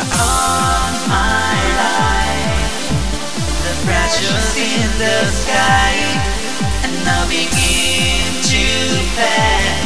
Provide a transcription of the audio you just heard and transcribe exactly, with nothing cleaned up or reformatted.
on my life, the pressures in the sky, and I begin to pass.